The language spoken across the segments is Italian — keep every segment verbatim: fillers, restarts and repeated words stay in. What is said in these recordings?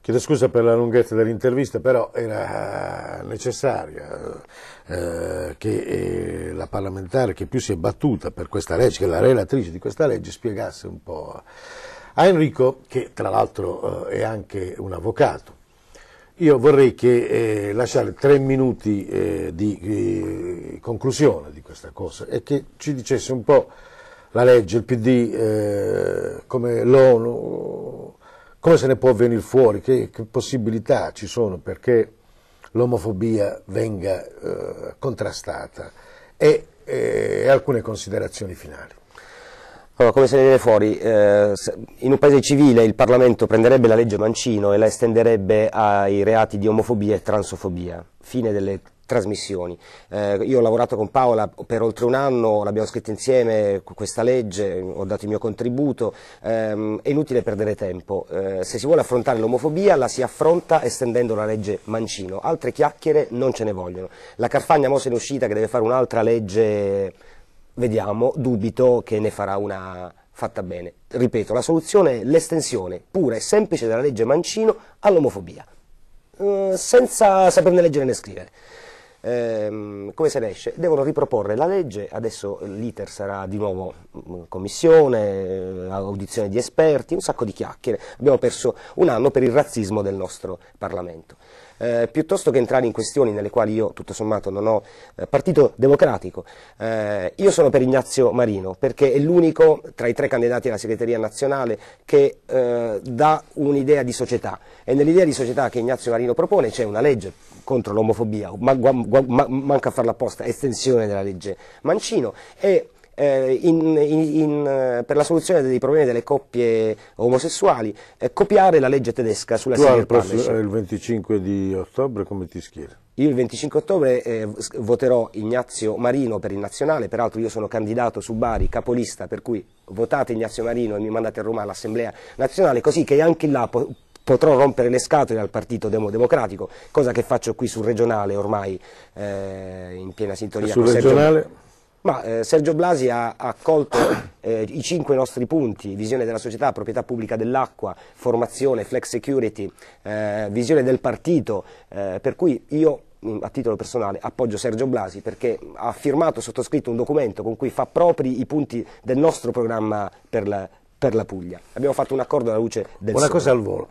Chiedo scusa per la lunghezza dell'intervista, però era necessaria eh, che eh, la parlamentare che più si è battuta per questa legge, che è la relatrice di questa legge, spiegasse un po' a Enrico, che tra l'altro eh, è anche un avvocato. Io vorrei che eh, lasciare tre minuti eh, di eh, conclusione di questa cosa e che ci dicesse un po' la legge, il P D, eh, come l'ONU, come se ne può venire fuori, che, che possibilità ci sono perché l'omofobia venga eh, contrastata e eh, alcune considerazioni finali. Allora, come se ne viene fuori? Eh, in un paese civile il Parlamento prenderebbe la legge Mancino e la estenderebbe ai reati di omofobia e transofobia. Fine delle trasmissioni. Eh, io ho lavorato con Paola per oltre un anno, l'abbiamo scritta insieme questa legge, ho dato il mio contributo, ehm, è inutile perdere tempo. Eh, se si vuole affrontare l'omofobia la si affronta estendendo la legge Mancino, altre chiacchiere non ce ne vogliono. La Carfagna mo se ne è uscita che deve fare un'altra legge, vediamo, dubito che ne farà una fatta bene. Ripeto, la soluzione è l'estensione pura e semplice della legge Mancino all'omofobia, eh, senza saperne leggere né scrivere. Eh, come se ne esce? Devono riproporre la legge, adesso l'iter sarà di nuovo commissione, audizione di esperti, un sacco di chiacchiere, abbiamo perso un anno per il razzismo del nostro Parlamento. Eh, piuttosto che entrare in questioni nelle quali io tutto sommato non ho eh, partito democratico, eh, io sono per Ignazio Marino perché è l'unico tra i tre candidati alla segreteria nazionale che eh, dà un'idea di società, e nell'idea di società che Ignazio Marino propone c'è una legge contro l'omofobia, ma, ma, ma, manca a farla apposta, estensione della legge Mancino, e Eh, in, in, in, per la soluzione dei problemi delle coppie omosessuali, eh, copiare la legge tedesca sulla single partnership. Il venticinque di ottobre come ti schieri? Io il venticinque ottobre eh, voterò Ignazio Marino per il nazionale, peraltro io sono candidato su Bari, capolista, per cui votate Ignazio Marino e mi mandate a Roma all'Assemblea nazionale, così che anche là po potrò rompere le scatole al Partito Demo Democratico, cosa che faccio qui sul regionale ormai eh, in piena sintonia sul con regionale? Sergio. Ma eh, Sergio Blasi ha accolto eh, i cinque nostri punti: visione della società, proprietà pubblica dell'acqua, formazione, flex security, eh, visione del partito, eh, per cui io a titolo personale appoggio Sergio Blasi perché ha firmato, sottoscritto un documento con cui fa propri i punti del nostro programma per la, per la Puglia. Abbiamo fatto un accordo alla luce del Una sole. cosa al volo,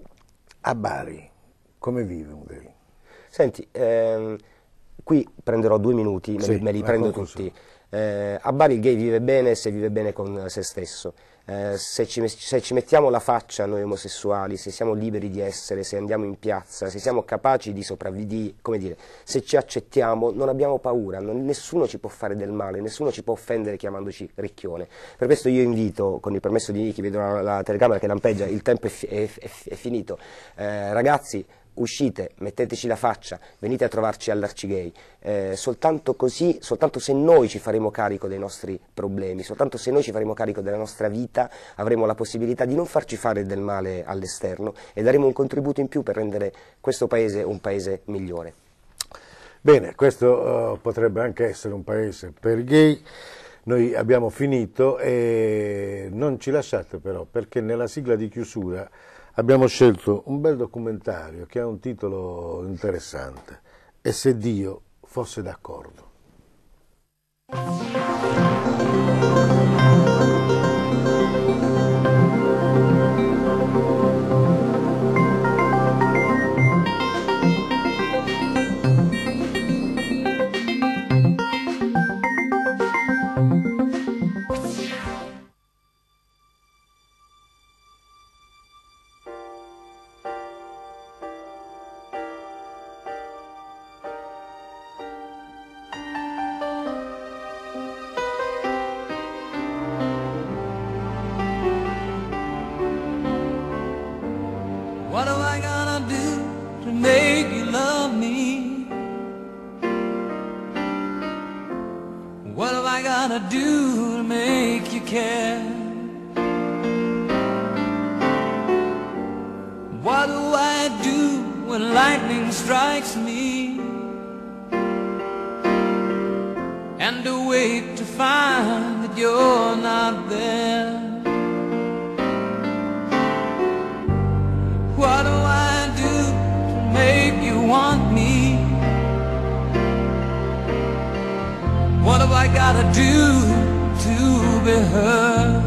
a Bari come vive un gay? Senti, ehm, qui prenderò due minuti, me, Sì, me li prendo tutti. Eh, a Bari il gay vive bene se vive bene con se stesso. Eh, se, ci, se ci mettiamo la faccia noi omosessuali, se siamo liberi di essere, se andiamo in piazza, se siamo capaci di sopravvivere, come dire, se ci accettiamo, non abbiamo paura, non, nessuno ci può fare del male, nessuno ci può offendere chiamandoci ricchione. Per questo io invito, con il permesso di Nichi, vedo la, la telecamera che lampeggia, il tempo è, è, è, è finito, eh, ragazzi, uscite, metteteci la faccia, venite a trovarci all'Arcigay, eh, soltanto così, soltanto se noi ci faremo carico dei nostri problemi, soltanto se noi ci faremo carico della nostra vita, avremo la possibilità di non farci fare del male all'esterno e daremo un contributo in più per rendere questo paese un paese migliore. Bene, questo uh, potrebbe anche essere un paese per i gay. Noi abbiamo finito e non ci lasciate però, perché nella sigla di chiusura abbiamo scelto un bel documentario che ha un titolo interessante: E se Dio fosse d'accordo. What am I gonna do to make you love me? What am I gonna do to make you care? What do I do when lightning strikes me? And to wait to find that you're not there. What do I want me? What have I gotta do to be heard?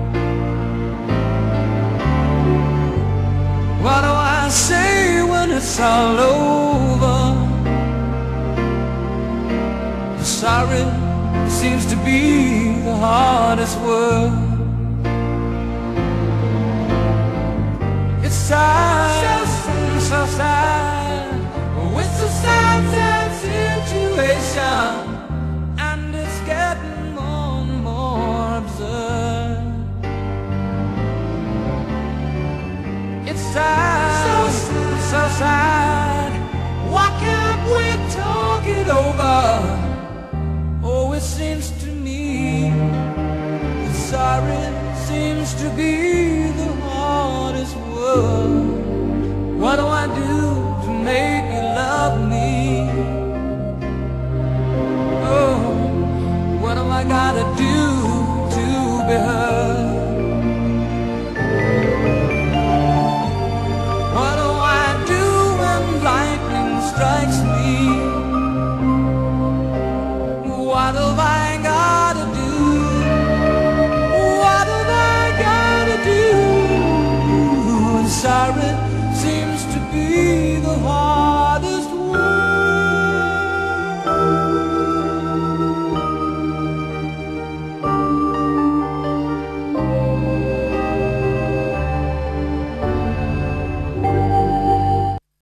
What do I say when it's all over? Sorry seems to be the hardest word. It's sad, so, so sad, it's a sad, sad situation, and it's getting more and more absurd. It's sad, so, so sad, why can't we talk it over? Oh, it seems to me that sorry seems to be the hardest word.